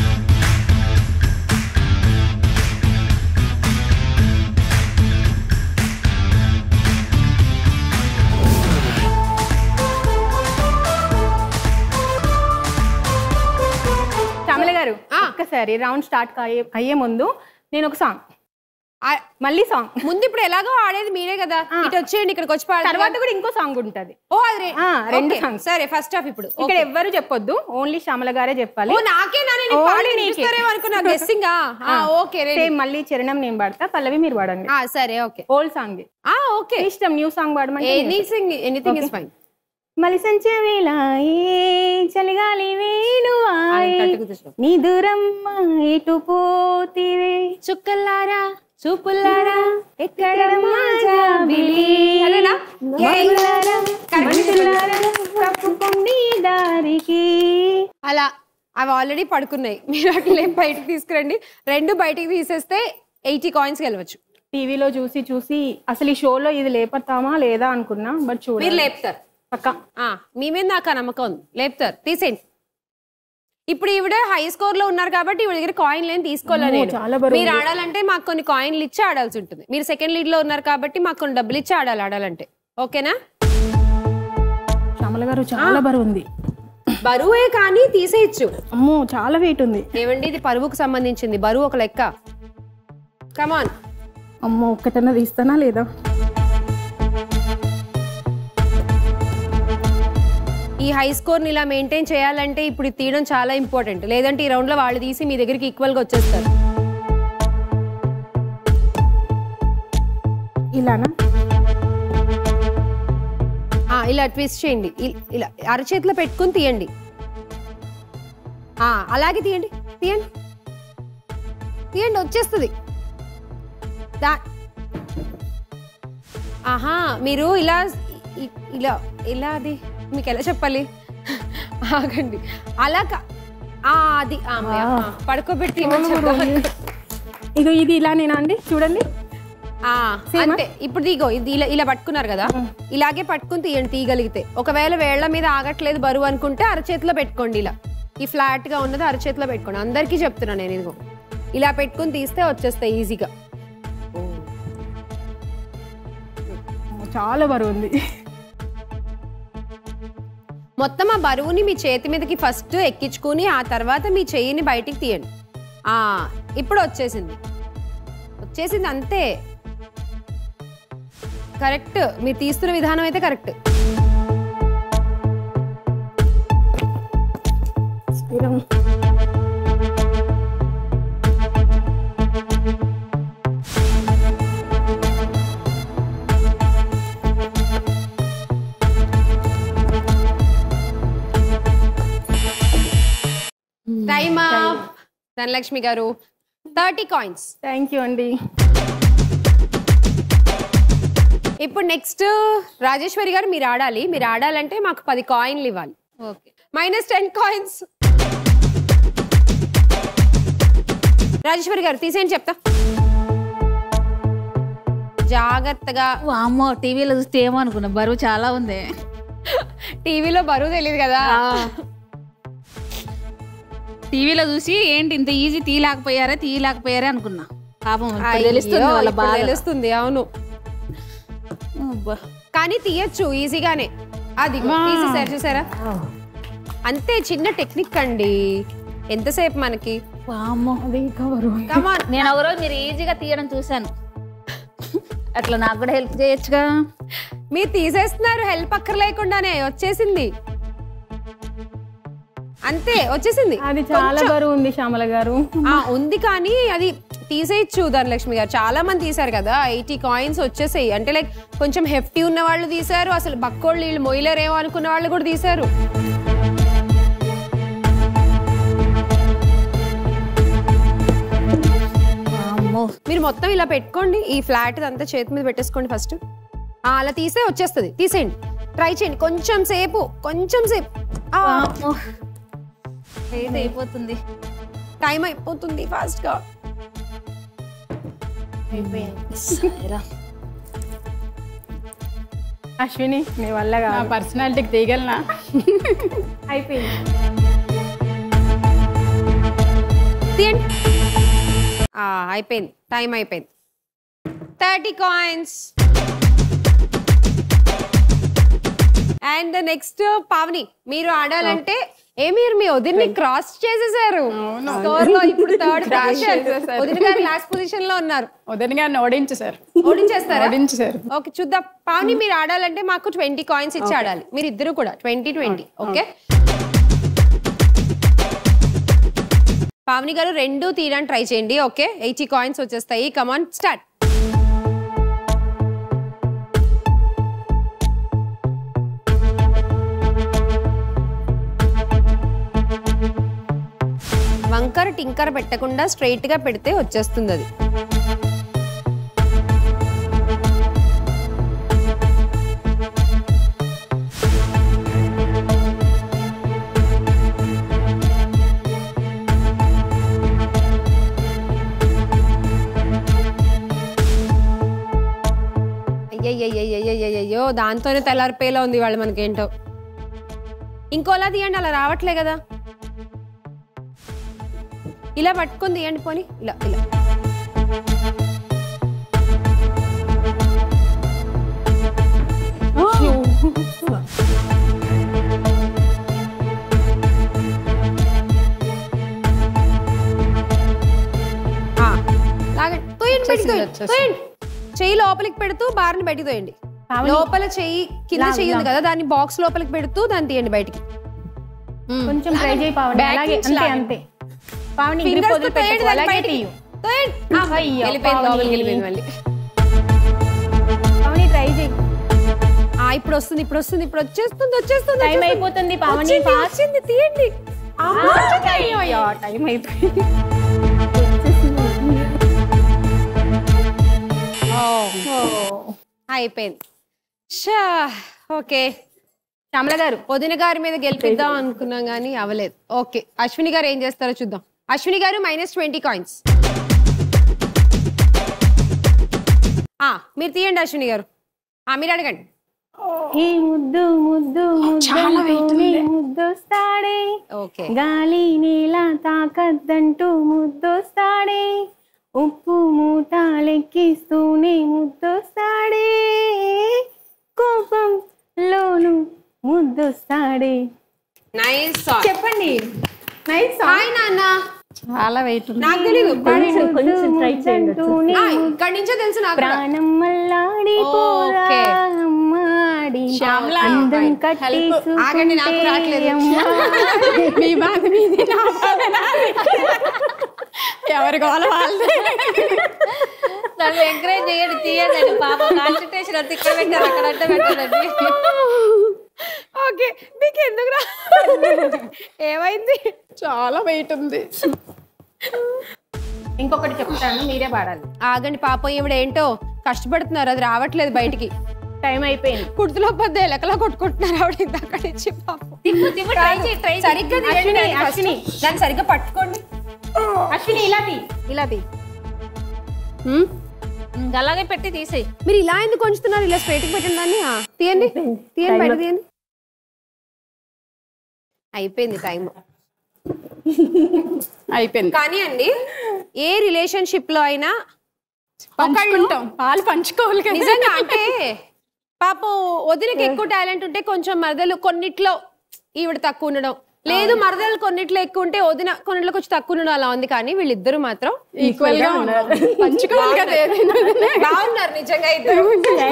శ్యామల గారు ఒక్కసారి రౌండ్ స్టార్ట్ అయ్యే ముందు నేను ఒక సాంగ్, మళ్ళీ సాంగ్. ముందు ఇప్పుడు ఎలాగో ఆడేది మీరే కదా, ఇటు వచ్చేయండి ఇక్కడికి వచ్చి పాడు. తర్వాత కూడా ఇంకో సాంగ్ ఉంటది. ఓ అది 2 సాంగ్స్. సరే ఫస్ట్ హాఫ్ ఇప్పుడు ఇక్కడ ఎవ్వరు చెప్పొద్దు, ఓన్లీ శ్యామల గారే చెప్పాలి. ఓ నాకేనా? నేను పాడేస్తారేమో అనుకున్నా. గెస్సింగ్. ఓకే సేమ్ మళ్ళీ చరణం నేను పాడతా, పల్లవి మీరు పాడండి. సరే ఓకే. Old song. ఓకే ఇష్టం న్యూ సాంగ్ పాడమంటే ఎనీథింగ్ ఇస్ ఫైన్. మలిసంచే వేళాయే చలిగాలి వేణువాయే నీ దూరమ్మ ఎటు పోతివే చుక్కల్లారా చూపుల్లారా ఎక్కడ మాజాబిలి అదేనా? మగులారా తప్పుకోండి దారికి. అలా అవి ఆల్రెడీ పడుకున్నాయి, మీరు అట్లే బయటకు తీసుకురండి. 2 బయటికి తీసేస్తే 80 కాయిన్స్ గెలవచ్చు. టీవీలో చూసి అసలు ఈ షోలో ఇది లేపతామా లేదా అనుకున్నా, బట్ మీరు చూడండి లేపుతారు పక్క. మీ మీద నాకు ఆ నమ్మకం ఉంది, లేపుతారు. తీసేయండి. ఇప్పుడు ఈవిడ హై స్కోర్ లో ఉన్నారు కాబట్టి ఈవిడ దగ్గర కాయిన్ లేని తీసుకోవాలి. చాలా బరువు. మీరు ఆడాలంటే మాకు కొన్ని కాయిన్లు ఇచ్చి ఆడాల్సి ఉంటుంది. మీరు సెకండ్ లీడ్ లో ఉన్నారు కాబట్టి మాకు కొన్ని డబ్బులు ఇచ్చి ఆడాలంటే. ఓకేనా? శ్యామల గారు చాలా బరువు ఉంది. బరువే కానీ తీసేయచ్చు. అమ్మో చాలా వెయిట్ ఉంది. ఏమండి ఇది పరువుకు సంబంధించింది, బరువు ఒక లెక్క. కమాన్. అమ్మో ఒక్కటన్నా తీస్తానా లేదా? ఈ హై స్కోర్ ని ఇలా మెయింటైన్ చేయాలంటే ఇప్పుడు ఇది తీయడం చాలా ఇంపార్టెంట్. లేదంటే ఈ రౌండ్ లో వాళ్ళు తీసి మీ దగ్గరికి ఈక్వల్ గా వచ్చేస్తారు. ఇలానా? ఇలా ట్విస్ట్ చేయండి. ఇలా అరచేతిలో పెట్టుకుని తీయండి. అలాగే తీయండి తీయండి తీయండి, వచ్చేస్తుంది. ఆహా, మీరు ఇలా ఇలా ఇలా అది మీకు ఎలా చెప్పాలి, ఆగండి. అలా అది పడుకోబెట్టి ఇదో ఇది ఇలా నేనా అండి? చూడండి అంతే. ఇప్పుడు దిగో ఇది ఇలా పట్టుకున్నారు కదా, ఇలాగే పట్టుకుని తీయండి తీయగలిగితే. ఒకవేళ వేళ్ల మీద ఆగట్లేదు బరువు అనుకుంటే అరచేతిలో పెట్టుకోండి. ఇలా ఈ ఫ్లాట్ గా ఉన్నది అరచేతిలో పెట్టుకోండి. అందరికీ చెప్తున్నా నేను, ఇదిగో ఇలా పెట్టుకుని తీస్తే వచ్చేస్తాయి ఈజీగా. చాలా బరువు ఉంది. మొత్తం ఆ బరువుని మీ చేతి మీదకి ఫస్ట్ ఎక్కించుకుని ఆ తర్వాత మీ చెయ్యిని బయటికి తీయండి. ఇప్పుడు వచ్చేసింది అంతే. కరెక్ట్, మీరు తీస్తున్న విధానం అయితే కరెక్ట్. Time up. ధనలక్ష్మి గారు 30 కాయిన్స్. థ్యాంక్ యూ అండి. ఇప్పుడు నెక్స్ట్ రాజేశ్వరి గారు మీరు ఆడాలి. మీరు ఆడాలంటే మాకు 10 కాయిన్లు ఇవ్వాలి. Okay, -10 coins. రాజేశ్వరి గారు తీసేయండి చెప్తా. జాగ్రత్తగా. అమ్మో టీవీలో చూస్తే ఏమో అనుకున్నా, బరువు చాలా ఉంది. టీవీలో బరువు తెలియదు కదా. టీవీలో చూసి ఏంటి ఇంత ఈజీ తీయలేకపోయారే అనుకున్నా. పాపం తెలుస్తుంది వాళ్ళ బాధ. తెలుస్తుంది, అవును. కానీ తీయచ్చు ఈజీగానే. అది తీసేసారు చూసారా? అంతే, చిన్న టెక్నిక్ అండి. ఎంతసేపు మనకి. నేను ఒకరోజు మీరు ఈజీగా తీయడం చూసాను, అట్లా నాకు కూడా హెల్ప్ చేయొచ్చుగా. మీరు తీసేస్తున్నారు హెల్ప్ అక్కర్లేకుండానే. వచ్చేసింది అంతే, వచ్చేసింది. అది చాలా బరువు ఉంది శ్యామల గారు. ఉంది కానీ అది తీసేయచ్చు ధనలక్ష్మి గారు. చాలా మంది తీసారు కదా, 80 కాయిన్స్ వచ్చేసాయి. అంటే లైక్ కొంచెం హెఫ్టీ ఉన్న వాళ్ళు తీసారు, అసలు బక్కోళ్ళు వీళ్ళు మొయిలరేమో అనుకున్న వాళ్ళు కూడా తీసారు. మీరు మొత్తం ఇలా పెట్టుకోండి, ఈ ఫ్లాట్ అంతా చేతి మీద పెట్టేసుకోండి ఫస్ట్. అలా తీసే వచ్చేస్తుంది. తీసేయండి, ట్రై చేయండి. కొంచెం సేపు అయిపోతుంది, టైం అయిపోతుంది ఫాస్ట్ గా. అశ్విని నీ వల్ల పర్సనాలిటీకి తీయగలనా? అయిపోయింది. అయిపోయింది, టైం అయిపోయింది. 30 కాయిన్స్. అండ్ నెక్స్ట్ పావని, మీరు ఆడాలంటే మీరు మీ వదిన్ని క్రాస్ చేసేసారు స్కోర్ లో. ఇప్పుడు 3rd పొజిషన్, వదిన గారు లాస్ట్ పొజిషన్ లో ఉన్నారు. వదిన గారిని ఓడించేశారు. ఓకే, చూద్దాం. పావని మీరు ఆడాలంటే మాకు 20 కాయిన్స్ ఇచ్చి ఆడాలి. మీరు ఇద్దరు కూడా 20-20. ఓకే, పావని గారు 2 తీయడానికి ట్రై చేయండి. ఓకే, 80 కాయిన్స్ వచ్చేస్తాయి. Come on, start. వంకర టింకర పెట్టకుండా స్ట్రైట్ గా పెడితే వచ్చేస్తుంది అది. దాంతోనే తెల్లారిపోయేలా ఉంది వాళ్ళు మనకేంటో. ఇంకోలా తీయండి, అలా రావట్లే కదా. ఇలా పట్టుకొని తీయండి పోనీ, ఇలా ఇలా. లాగండి, తోయండి బయటికి, తోయండి. చెయ్యి లోపలికి పెడుతూ బార్ని బయటికి తోయండి. లోపల చెయ్యి కింద చెయ్యి ఉంది కదా, దాన్ని బాక్స్ లోపలికి పెడుతూ దాన్ని తీయండి బయటికి. కొంచెం ట్రై చేయి పావని, అలాగే అంతే అంతే పావని. పావని ట్రై చేయి. ఇప్పుడు వస్తుంది, ఇప్పుడు వస్తుంది, ఇప్పుడు వచ్చేస్తుంది, వచ్చేస్తుంది. టైం అయిపోతుంది పావని, వచ్చింది, తీయండి. టైం అయిపోయింది. అయిపోయింది. ఓకే శ్యామల గారు, వదిన గారి మీద గెలిపిద్దాం అనుకున్నాం కానీ అవ్వలేదు. ఓకే, అశ్విని గారు ఏం చేస్తారో చూద్దాం. అశ్విని గారు -20 కాయిన్స్. మీరు తీయండి అశ్విని గారు. మీరు అడగండి. ఈ ముద్దు ముద్దు ముద్దొస్తాడే, గాలి నీల తాకద్దంటూ ముద్దొస్తాడే, ఉప్పు మూట లెక్కిస్తూనే ముద్దొస్తాడే, కోపంలోను ముద్దొస్తాడే. నైస్, చెప్పండి. నైస్. హాయ్ నాన్న. చాలా వెయిట్ ఉంది. నాకు తెలియదు, కొంచెం ట్రై చేయండి. ఇక్కడి నుంచే తెలుసు నాకు. ప్రాణం మల్లాడి పోరాడి అందం కట్టి ఆగండి, నాకు రావట్లేదు. మీ బాధ మీది, నా బాధ నాది. ఎవరి గోల వాళ్ళు. నన్ను ఎంకరేజ్ చేయండి, తీయండి. పాప కాన్సన్ట్రేషన్ అంత ఇక్కడ పెట్టారు, అక్కడ అంటే పెట్టారండి. ఓకే, మీకు ఎందుకు రా, ఏమైంది? చాలా వెయిట్ ఉంది. ఇంకొకటి చెప్తాను, మీరే పాడాలి. ఆగండి పాపం, ఈవిడ ఏంటో కష్టపడుతున్నారు, అది రావట్లేదు బయటికి. టైం అయిపోయింది. కుర్తులో పొద్దు ఎలకలా కొట్టుకుంటున్నారు ఆవిడ ఇందాక నుంచి. పాపం సరిగ్గా అశ్విని దాన్ని సరిగ్గా పట్టుకోండి. అశ్విని ఇలా తీ, ఇలా తీ. అలాగే పెట్టి తీసేయి. మీరు ఇలా ఎందుకు ఉంచుతున్నారు? ఇలా స్ట్రైట్ కి పెట్టండి దాన్ని. తీయండి, తీయండి, బయట తీయండి. అయిపోయింది టైం, అయిపోయింది. కానీ అండి ఏ రిలేషన్షిప్ లో అయినా పంచుకుంటాం, పాలు పంచుకోవాలి కదా. నిజంగా అంటే పాపం వదినకి ఎక్కువ టాలెంట్ ఉంటే కొంచెం మరదలు కొన్నిట్లో ఈవిడ తక్కువ ఉండడం, లేదు మరదలు కొన్నిట్లో ఎక్కువ ఉంటే వదిన కొన్నిట్లో కొంచెం తక్కువ ఉండడం, అలా ఉంది. కానీ వీళ్ళిద్దరు మాత్రం ఈక్వల్ గా ఉన్నారు, పంచుకోవాలి కదా. బాగున్నారు నిజంగా ఇద్దరు.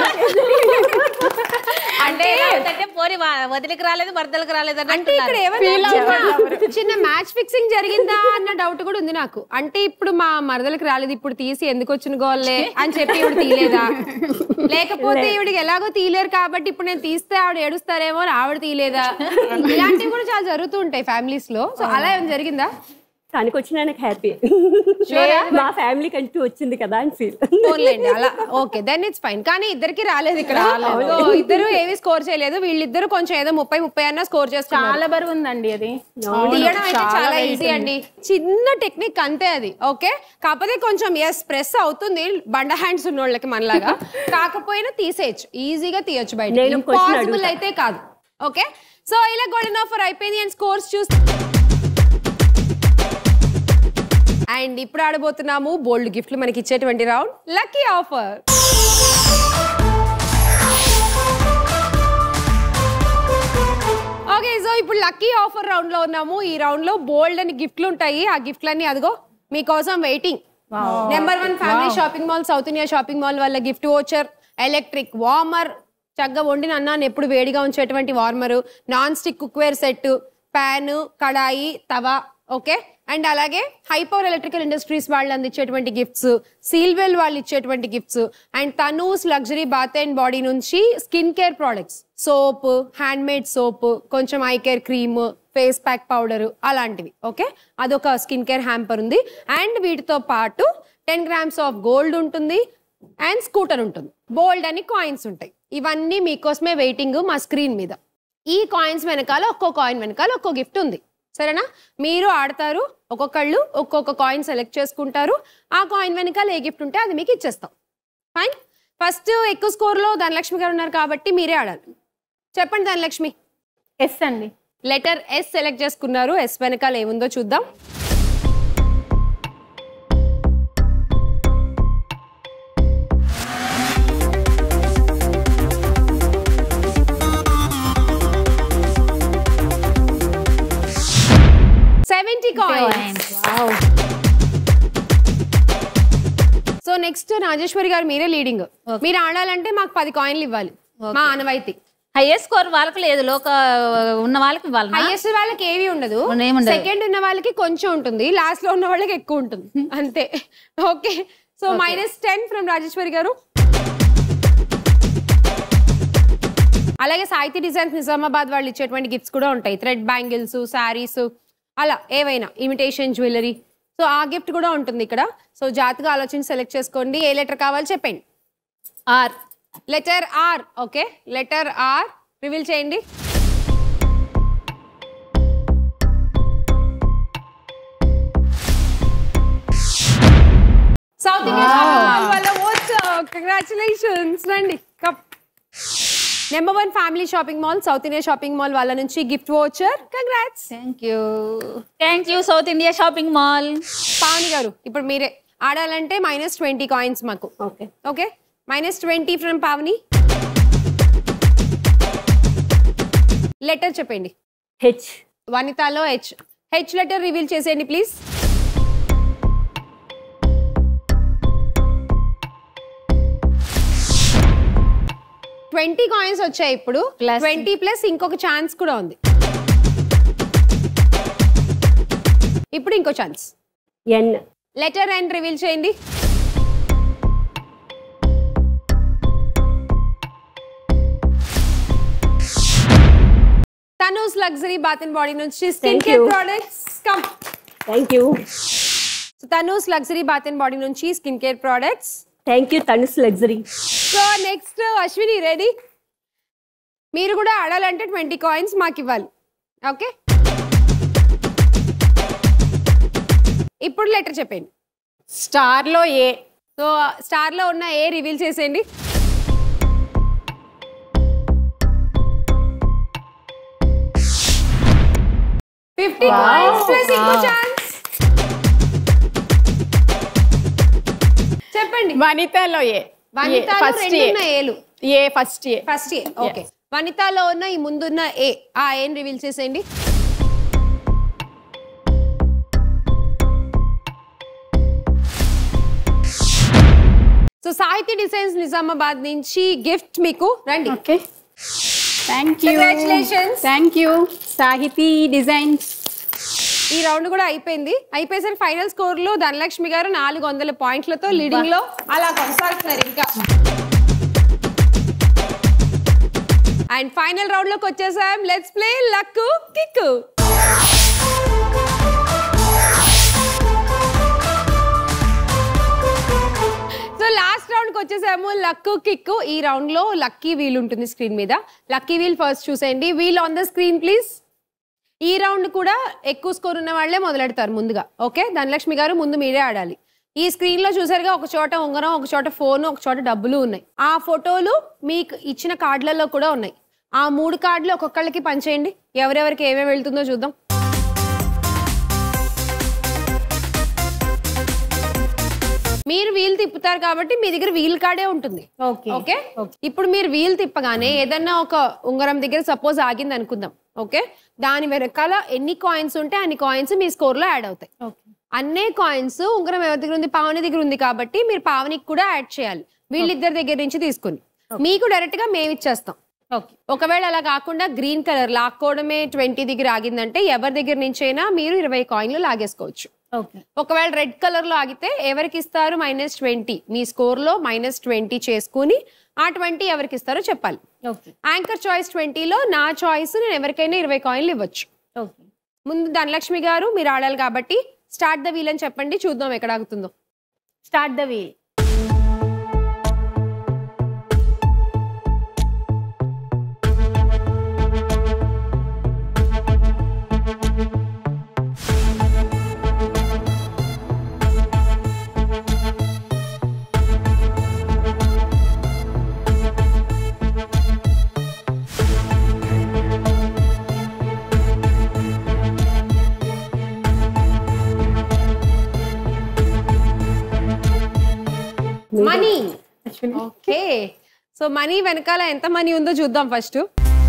అంటే పోరి వదిలికి రాలేదు, మరదలకు రాలేదు అంటే ఇక్కడ ఏమైనా చిన్న మ్యాచ్ ఫిక్సింగ్ జరిగిందా అన్న డౌట్ కూడా ఉంది నాకు. అంటే ఇప్పుడు మా మరదలకు రాలేదు, ఇప్పుడు తీసి ఎందుకు వచ్చిన గోల్లే అని చెప్పి ఇవిడ తీయలేదా? లేకపోతే ఈవిడికి ఎలాగో తీయలేరు కాబట్టి ఇప్పుడు నేను తీస్తే ఆవిడ ఏడుస్తారేమో అని ఆవిడ తీయలేదా? ఇలాంటివి కూడా చాలా జరుగుతుంటాయి ఫ్యామిలీస్ లో. సో అలా ఏమైనా జరిగిందా? తనకు వచ్చిన నాకు హ్యాపీ, మా ఫ్యామిలీకి అంటూ వచ్చింది కదా అని ఫీల్. అలా ఓకే, దెన్ ఇట్స్ ఫైన్. కానీ ఇద్దరికి రాలేదు ఇక్కడ, ఇద్దరు ఏవి స్కోర్ చేయలేదు. వీళ్ళిద్దరు కొంచెం ఏదో 30-30 అన్నా స్కోర్ చేస్తారు. చాలా బరువు ఉందండి అది. తీయడం అయితే చాలా ఈజీ అండి, చిన్న టెక్నిక్ అంతే అది. ఓకే, కాకపోతే కొంచెం ప్రెస్ అవుతుంది బండ హ్యాండ్స్ ఉన్న వాళ్ళకి మనలాగా. కాకపోయినా తీసేయచ్చు, ఈజీగా తీయొచ్చు బయట, ఇంపాసిబుల్ అయితే కాదు. ఓకే, సో ఇలా గోల్డెన్ ఆఫర్ అయిపోయింది అండ్ స్కోర్స్ చూస్తే అండ్ ఇప్పుడు ఆడబోతున్నాము బోల్డ్ గిఫ్ట్లు మనకి ఇచ్చేటువంటి round lucky offer. Okay, so ఇప్పుడు లక్కీ ఆఫర్ రౌండ్ లో ఉన్నాము. ఈ రౌండ్ లో బోల్డ్ అని గిఫ్ట్లు ఉంటాయి. ఆ గిఫ్ట్లన్నీ అదిగో మీకోసం waiting. Number 1 family shopping mall, south India shopping mall వల్ల గిఫ్ట్ వోచర్, ఎలక్ట్రిక్ వార్మర్, చక్కగా వండిన అన్నాన్ని ఎప్పుడు వేడిగా ఉంచేటువంటి warmer, non stick cookware set, pan, kadai, tawa. Okay, and అలాగే హైపవర్ ఎలక్ట్రికల్ ఇండస్ట్రీస్ వాళ్ళు అందించేటువంటి గిఫ్ట్స్, సీల్వెల్ వాళ్ళు ఇచ్చేటువంటి గిఫ్ట్స్, అండ్ తనూస్ లగ్జరీ బాత్ అండ్ బాడీ నుంచి skin care products, soap, hand made soap, కొంచెం eye care cream, face pack powder, అలాంటివి. Okay, అదొక స్కిన్ కేర్ హ్యాంపర్ ఉంది. అండ్ వీటితో పాటు 10 grams ఆఫ్ గోల్డ్ ఉంటుంది అండ్ స్కూటర్ ఉంటుంది. బోల్డ్ అని కాయిన్స్ ఉంటాయి. ఇవన్నీ మీకోసమే వెయిటింగ్ మా స్క్రీన్ మీద. ఈ కాయిన్స్ వెనకాల ఒక్కో కాయిన్ వెనకాల ఒక్కో గిఫ్ట్ ఉంది. సరేనా? మీరు ఆడతారు, ఒక్కొక్కళ్ళు ఒక్కొక్క కాయిన్ సెలెక్ట్ చేసుకుంటారు. ఆ కాయిన్ వెనకాల ఏ గిఫ్ట్ ఉంటే అది మీకు ఇచ్చేస్తాం. ఫైన్. ఫస్ట్ ఎక్కువ స్కోర్ లో ధనలక్ష్మి గారు ఉన్నారు కాబట్టి మీరే ఆడాలి. చెప్పండి ధనలక్ష్మి. ఎస్ అండి. లెటర్ ఎస్ సెలెక్ట్ చేసుకున్నారు. ఎస్ వెనకాల ఏముందో చూద్దాం. సో నెక్స్ట్ రాజేశ్వరి గారు మీరే లీడింగ్. మీరు ఆడాలంటే మాకు 10 కాయిన్లు ఇవ్వాలి. మా ఆనవాయితీ. హైయెస్ట్ స్కోర్ వాళ్ళకి లేదు, లోక ఉన్న వాళ్ళకి ఇవ్వాలి. హైయెస్ట్ వాళ్ళకి ఏవి ఉండదు, సెకండ్ ఉన్న వాళ్ళకి కొంచెం ఉంటుంది, లాస్ట్ లో ఉన్న వాళ్ళకి ఎక్కువ ఉంటుంది అంతే. ఓకే, సో -10 ఫ్రమ్ రాజేశ్వరి గారు. అలాగే సాహితీ డిజైన్స్ నిజామాబాద్ వాళ్ళు ఇచ్చేటువంటి గిఫ్ట్స్ కూడా ఉంటాయి. థ్రెడ్ బ్యాంగిల్స్, శారీస్, అలా ఏవైనా ఇమిటేషన్ జ్యువెలరీ. సో ఆ గిఫ్ట్ కూడా ఉంటుంది ఇక్కడ. సో జాగ్రత్తగా ఆలోచించి సెలెక్ట్ చేసుకోండి. ఏ లెటర్ కావాలి చెప్పండి. R. Letter R. Okay, letter R reveal చేయండి. సౌత్ ఇండియా వాళ్ళ ఓట్స్. కంగ్రాచులేషన్స్. రండి. Cup number 1 family shopping mall, south India shopping mall వాళ్ళ నుంచి gift voucher. Congrats. Thank you South India shopping mall. Pavani గారు ఇప్పుడు మీరే ఆడాలంటే -20 కాయిన్స్ మాకు. Okay okay, -20 from Pavani. Letter చెప్పండి. హెచ్. వనితాలో హెచ్. హెచ్ లెటర్ రివీల్ చేసేయండి ప్లీజ్. $20 కాయిన్స్ వచ్చాయి ఇప్పుడు. 20 ప్లస్ ఇంకొక ఛాన్స్ కూడా ఉంది. ఇప్పుడు ఇంకో chance. N. Letter N reveal చేయండి. Tanus luxury bath and body నుంచి skin care products. Come. Thank you. Tanus luxury bath and body నుంచి skin care products. Thank you Tanus luxury. So next Ashwini ready. మీరు కూడా ఆడాలంటే 20 కాయిన్స్ మాకు ఇవ్వాలి. ఓకే, ఇప్పుడు లెటర్ చెప్పండి. స్టార్ లో ఏ. సో స్టార్ లో ఉన్న ఏ రివీల్ చేసేయండి. $50 కాయిన్స్ ప్లస్ ఇంకో ఛాన్స్. చెప్పండి. వనితాలో ఏ. వనితాలో రెండు ఉన్న ఏలు. A first A. First A. Okay, వనితాలో ఉన్న ఈ ముందున్న ఏ, ఆ ఏని రివీల్ చేసేయండి. సో సాహితీ డిజైన్స్ నిజామాబాద్ నుంచి గిఫ్ట్ మీకు. రండి. Okay, thank you. Congratulations. Thank you Sahiti designs. ఈ రౌండ్ కూడా అయిపోయింది. అయిపోయేసరికి ఫైనల్ స్కోర్ లో ధనలక్ష్మి గారు 400 పాయింట్లతో లీడింగ్ లో అలా కొనసాగుతున్నారు ఇంకా. అండ్ ఫైనల్ రౌండ్ లోకి వచ్చేసాం. Let's play luck kick. So last round కి వచ్చేసాము. Luck kick. ఈ రౌండ్ లో లక్కీ వీల్ ఉంటుంది స్క్రీన్ మీద. లక్కీ వీల్ ఫస్ట్ చూసేయండి. Wheel on the screen please. ఈ రౌండ్ కూడా ఎక్కువ స్కోర్ ఉన్న వాళ్ళే మొదలెడతారు ముందుగా. ఓకే, ధనలక్ష్మి గారు ముందు మీరే ఆడాలి. ఈ స్క్రీన్ లో చూసారుగా, ఒక చోట ఉంగరం, ఒక చోట ఫోన్, ఒక చోట డబ్బులు ఉన్నాయి. ఆ ఫోటోలు మీకు ఇచ్చిన కార్డులలో కూడా ఉన్నాయి. ఆ 3 కార్డులు ఒక్కొక్కళ్ళకి పంచేయండి. ఎవరెవరికి ఏమేమి వెళ్తుందో చూద్దాం. మీరు వీల్ తిప్పుతారు కాబట్టి మీ దగ్గర వీల్ కార్డే ఉంటుంది. ఓకే, ఇప్పుడు మీరు వీల్ తిప్పగానే ఏదన్నా ఒక ఉంగరం దగ్గర సపోజ్ ఆగింది అనుకుందాం. ఓకే, దాని వెనకాల ఎన్ని కాయిన్స్ ఉంటే అన్ని కాయిన్స్ మీ స్కోర్ లో యాడ్ అవుతాయి. అన్నే కాయిన్స్ ఉంగరం ఎవరి దగ్గర ఉంది, పావని దగ్గర ఉంది కాబట్టి మీరు పావనికి కూడా యాడ్ చేయాలి. వీళ్ళిద్దరి దగ్గర నుంచి తీసుకుని మీకు డైరెక్ట్ గా మేము ఇచ్చేస్తాం. ఒకవేళ అలా కాకుండా గ్రీన్ కలర్ లాక్కోవడమే 20 దగ్గర ఆగిందంటే ఎవరి దగ్గర నుంచి అయినా మీరు 20 కాయిన్లు లాగేసుకోవచ్చు. ఒకవేళ రెడ్ కలర్ లో ఆగితే ఎవరికి ఇస్తారు -20, మీ స్కోర్ లో -20 చేసుకుని ఆ 20 ఎవరికి ఇస్తారో చెప్పాలి. యాంకర్ చాయిస్ 20లో నా చాయిస్ నేను ఎవరికైనా 20 కాయిన్లు ఇవ్వచ్చు. ముందు ధనలక్ష్మి గారు మీరు ఆడాలి కాబట్టి స్టార్ట్ ద వీల్ అని చెప్పండి, చూద్దాం ఎక్కడ ఆగుతుందో. Start the wheel. Money. Okay, so money వెనకాల ఎంత మనీ ఉందో చూద్దాం ఫస్ట్.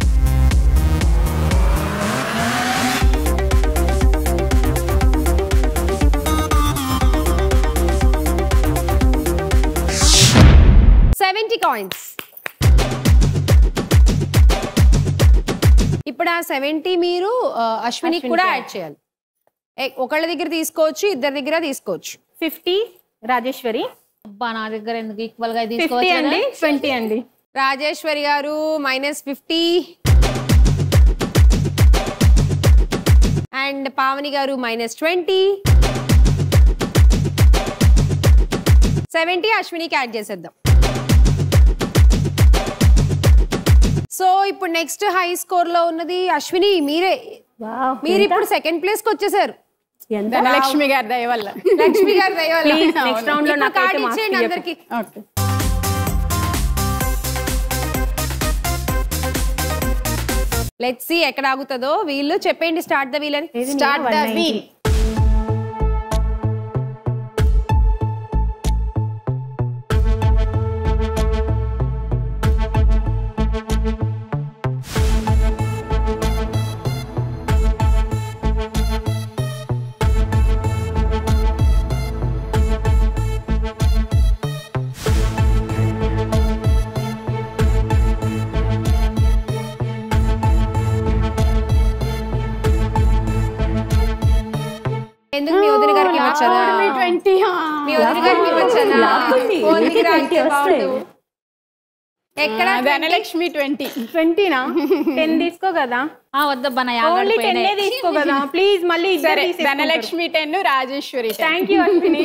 $70. ఇప్పుడు ఆ 70 మీరు అశ్వినికి కూడా యాడ్ చేయాలి. ఒకళ్ళ దగ్గర తీసుకోవచ్చు, ఇద్దరి దగ్గర తీసుకోవచ్చు. 50 రాజేశ్వరి. అబ్బా నా దగ్గర ఎందుకు ఈక్వల్ గా 50 అండి, 20 అండి. రాజేశ్వరి గారు -50 అండ్ పావని గారు -20. 70 అశ్వినికి యాడ్ చేసేద్దాం. సో ఇప్పుడు నెక్స్ట్ హై స్కోర్ లో ఉన్నది అశ్విని, మీరే. మీరు ఇప్పుడు సెకండ్ ప్లేస్ కి వచ్చేసారు. ధనలక్ష్మి గారి దయ వల్ల. లక్ష్మి గారి దయ వల్ల. నెక్స్ట్ రౌండ్ లో నాకు కార్డ్ ఇచ్చేయండి అందరికి. ఓకే, లెట్స్ సీ ఎక్కడ ఆగుతుందో. వీళ్ళు చెప్పండి, స్టార్ట్ ద వీల్ అని. Start the wheel. ఎందుకు మీ వదిన గారికి ఇవ్వచ్చానా? మీ వదిన గారికి ఇవ్వచ్చానా? ఓన్లీ రాయితే బాగుండు. ఎక్కడ ధనలక్ష్మి 20నా? 10 తీసుకో కదా. వద్దబ్బా నా ఓన్లీ 10 తీసుకో కదా ప్లీజ్. మళ్ళీ సరే, ధనలక్ష్మి 10, రాజేశ్వరి 10. Thank you Ashwini.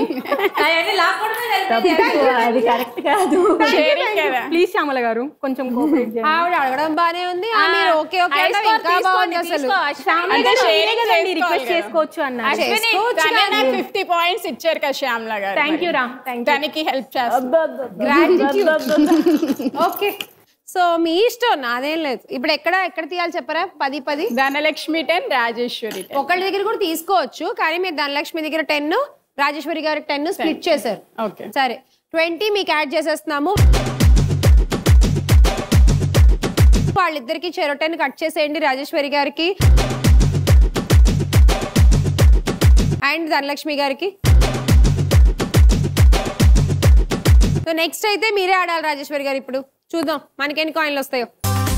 అది కరెక్ట్ కాదు. ప్లీజ్ శ్యామల గారు కొంచెం కోఆపరేట్ చేయండి. ఆవిడ అడగడం బానే ఉంది, మీరు ఓకే ఓకే అంటే ఇంకా బాగుంది అసలు. రిక్వెస్ట్ చేసుకోవచ్చు అన్నారు. 50 పాయింట్స్ ఇచ్చారు కదా శ్యామల గారు. థ్యాంక్ యూ రా. దానికి హెల్ప్ చేస్తాను. ఓకే, సో మీ ఇష్టం, నాదేం లేదు. ఇప్పుడు ఎక్కడ తీయాలి చెప్పరా? 10. ధనలక్ష్మి 10, రాజేశ్వరి 10. ఒకళ్ళ దగ్గర కూడా తీసుకోవచ్చు, కానీ మీరు ధనలక్ష్మి దగ్గర 10, రాజేశ్వరి గారికి 10 స్ప్లిట్ చేశారు. ఓకే, సరే 20 మీకు యాడ్ చేసేస్తున్నాము. వాళ్ళిద్దరికి 10 కట్ చేసేయండి, రాజేశ్వరి గారికి అండ్ ధనలక్ష్మి గారికి. సో నెక్స్ట్ అయితే మీరే ఆడాలి రాజేశ్వరి గారు. ఇప్పుడు చూద్దాం మనకి ఎన్ని కాయిన్లు వస్తాయో.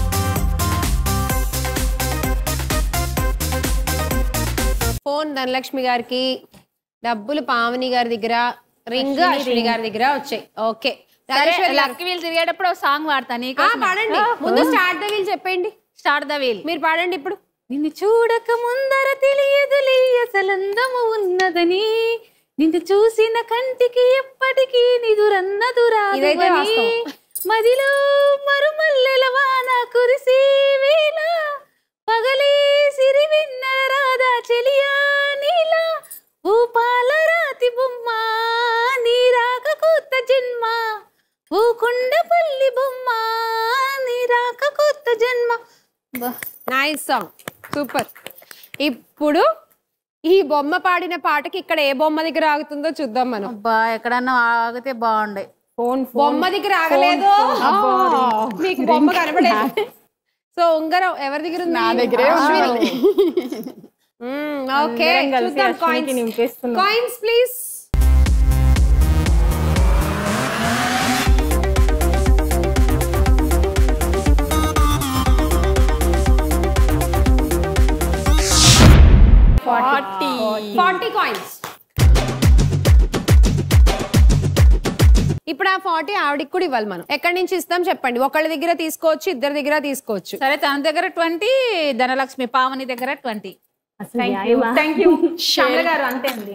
ఫోన్ ధనలక్ష్మి గారికి, డబ్బులు పావని గారి దగ్గర, రింగ్ అశ్విని గారి దగ్గర వచ్చాయి. ఓకే, లక్కీ వీల్ తిరిగేటప్పుడు సాంగ్ పాడతాను. పాడండి. ముందు స్టార్ట్ ద వీల్ చెప్పండి. స్టార్ట్ ద వీల్ మీరు పాడండి ఇప్పుడు. నిన్ను చూడక ముందర తెలియదులే అసలందము ఉన్నదని, నిన్ను చూసిన కంటికి ఎప్పటికీ నిదురన్నదురాదని, మదిలో మరుమల్లెల వాన కురిసి వేళ పగలే సిరివెన్నెల రాధా చెలియా నీలా, ఊపాల రాతి బొమ్మ నీ రాక కొత్త జన్మ, ఊకుండపల్లి బొమ్మ నీ రాక కొత్త జన్మ. Nice song, super. ఇప్పుడు ఈ బొమ్మ పాడిన పాటకి ఇక్కడ ఏ బొమ్మ దగ్గర ఆగుతుందో చూద్దాం మనం. అబ్బా ఎక్కడన్నా ఆగితే బాగుండే. బొమ్మ దగ్గర ఆగలేదు, మీకు బొమ్మ కనపడేది. సో ఉంగరం ఎవరి దగ్గర ఉంది? నా దగ్గరే ఉంది. ఓకే, చూద్దాం. Coins please. $40 కాయిన్స్. ఇప్పుడు ఆ 40 ఆవిడికి కూడా ఇవ్వాలి మనం. ఎక్కడి నుంచి ఇస్తాం చెప్పండి. ఒకళ్ళ దగ్గర తీసుకోవచ్చు, ఇద్దరి దగ్గర తీసుకోవచ్చు. సరే, తన దగ్గర 20, ధనలక్ష్మి పావని దగ్గర 20. థ్యాంక్ యూ శ్యామల గారు. అంతే అండి.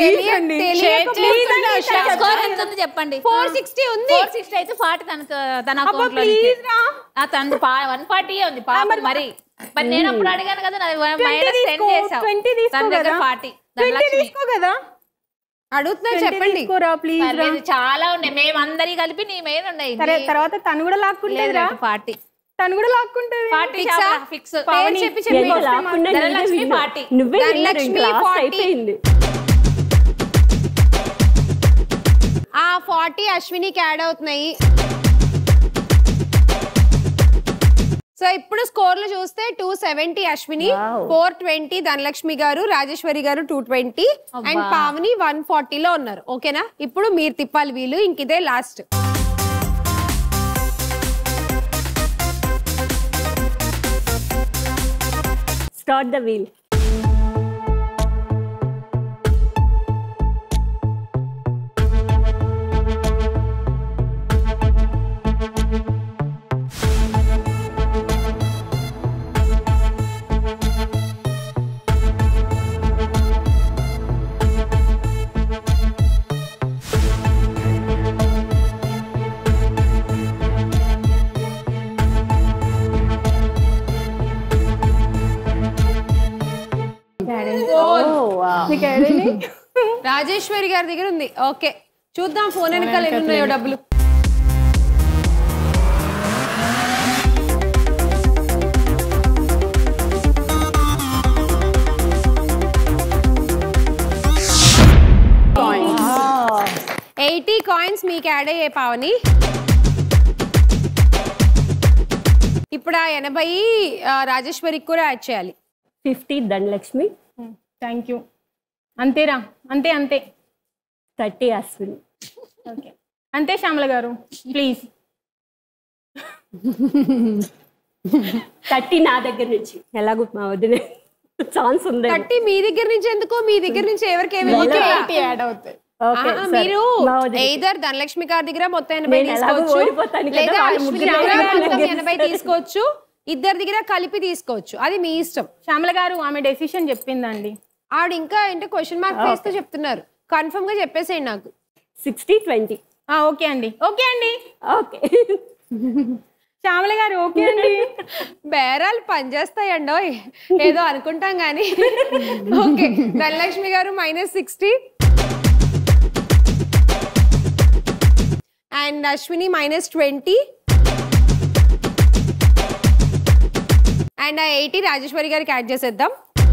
చెప్పండి. 460 ఉంది. 460 అయితే 40 తన అకౌంట్ లో తనది 140 ఉంది పాపం. మరి నేను అప్పుడు అడిగాను కదా, -10 చేసావు. తన దగ్గర 40. తీసుకో కదా. అడుగుతున్నా చెప్పండి. చాలా ఉన్నాయి, మేము అందరి కలిపి నీ మీద ఉన్నాయి. సరే, తర్వాత తను కూడా లాక్కుంటేది రా. 40. తను కూడా లాక్కుంటేది. 40 ఫిక్స్. చెప్పి ధనలక్ష్మి 40. ధనలక్ష్మి 40. ఆ 240 అశ్వినికి యాడ్ అవుతున్నాయి. సో ఇప్పుడు స్కోర్లు చూస్తే 270 అశ్విని, 420 ధనలక్ష్మి గారు, రాజేశ్వరి గారు 220 అండ్ పావని 140 లో ఉన్నారు. ఓకేనా? ఇప్పుడు మీరు తిప్పాలి వీలు, ఇంక ఇదే last. Start the wheel. Rajeshwari గారి దగ్గర ఉంది. ఓకే, చూద్దాం ఫోన్ వెనకాల ఎన్ని ఉన్నాయో డబ్బులు. $80 కాయిన్స్ మీకు యాడ్ అయ్యే పావని. ఇప్పుడు ఆ 80 రాజేశ్వరికి కూడా యాడ్ చేయాలి. 50 ధనలక్ష్మి. Thank you. అంతేరా, అంతే అంతే. 30 అశ్విని. ఓకే, అంతే శ్యామల గారు ప్లీజ్. 30 నా దగ్గర నుంచి. ఎలాగో మా వదిలే ఛాన్స్ ఉంది. 30 మీ దగ్గర నుంచి ఎందుకో, మీ దగ్గర నుంచి ఎవరికి యాడ్ అవుతాయి. మీరు either ధనలక్ష్మి గారి దగ్గర మొత్తం 80 తీసుకోవచ్చు, లేదా అశ్విని దగ్గర మొత్తం 80 తీసుకోవచ్చు, ఇద్దరి దగ్గర కలిపి తీసుకోవచ్చు. అది మీ ఇష్టం. శ్యామల గారు ఆమె డెసిషన్ చెప్పిందండి. ఆవిడ ఇంకా ఏంటో క్వశ్చన్ మార్క్ వేస్తూ చెప్తున్నారు. కన్ఫర్మ్ గా చెప్పేసేయండి నాకు. 60-20. ఓకే అండి, ఓకే అండి, ఓకే. శ్యామల గారు ఓకే అండి. బేరాలు పనిచేస్తాయండో ఏదో అనుకుంటాం కానీ. ఓకే, ధనలక్ష్మి గారు -60 అండ్ అశ్విని -20 అండ్ ఆ 80 రాజేశ్వరి గారికి యాడ్ చేసేద్దాం.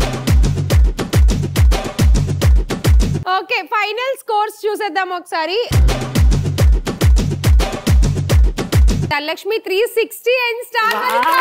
ఓకే, ఫైనల్ స్కోర్స్ చూసేద్దాం ఒకసారి. Dhanalakshmi 360 and star Vanitha.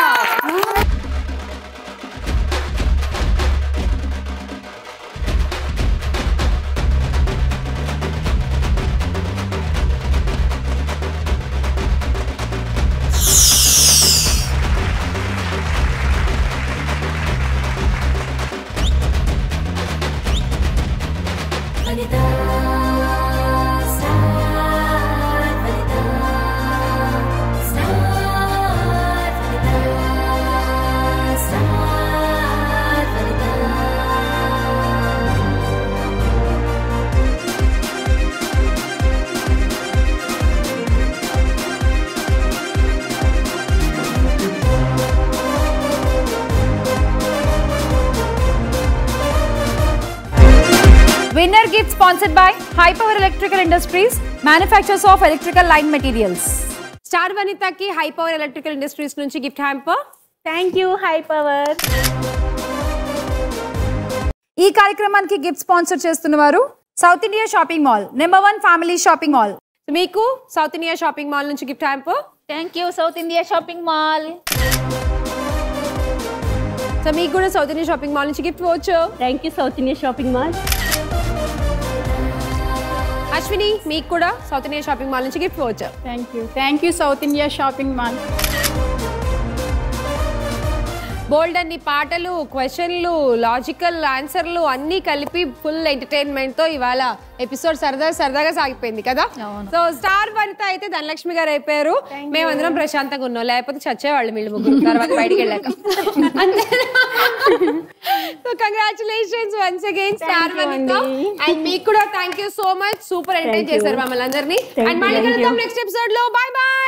Winner gift sponsored by High Power Electrical Industries, manufacturers of electrical line materials. Star వనితకి హై పవర్ ఎలక్ట్రికల్ ఇండస్ట్రీస్ నుంచి gift hamper. Thank you high power. ఈ కార్యక్రమానికి gift sponsor చేస్తున్నవారు South India shopping mall, #1 family shopping mall. మీకు South India shopping mall నుంచి gift hamper. Thank you South India shopping mall. So మీకు కూడా South India shopping mall నుంచి gift voucher. Thank you South India shopping mall. Ashwini మీకు కూడా South India shopping mall నుంచి gift voucher. Thank you South India shopping mall. బోల్డ్ అన్ని పాటలు, క్వశ్చన్లు, లాజికల్ ఆన్సర్లు అన్నీ కలిపి ఫుల్ ఎంటర్టైన్మెంట్ తో ఇవాళ ఎపిసోడ్ సరదాగా సాగిపోయింది కదా. సో స్టార్ వనిత అయితే ధనలక్ష్మి గారు అయిపోయారు. మేమందరం ప్రశాంతంగా ఉన్నాం, లేకపోతే చచ్చేవాళ్ళు వీళ్ళు ముగ్గురు తర్వాత బయటికి వెళ్ళాక. So congratulations once again star Vanitha. And మీకు కూడా thank you so much. Super entertain చేశారు మమ్మల్ని అందరినీ. అండ్ మళ్ళీ కలుద్దాం నెక్స్ట్ ఎపిసోడ్ లో. Bye by.